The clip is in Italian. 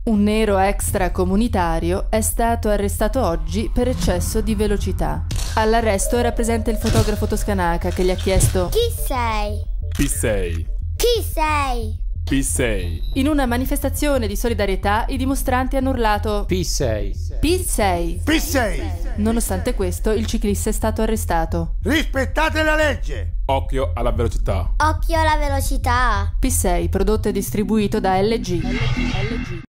Un nero extracomunitario è stato arrestato oggi per eccesso di velocità. All'arresto era presente il fotografo Toscanaca che gli ha chiesto: Chi sei? P6. Chi sei? P6. In una manifestazione di solidarietà i dimostranti hanno urlato P6. P6. P6. Nonostante questo, il ciclista è stato arrestato. Rispettate la legge. Occhio alla velocità. Occhio alla velocità. P6, prodotto e distribuito da LG.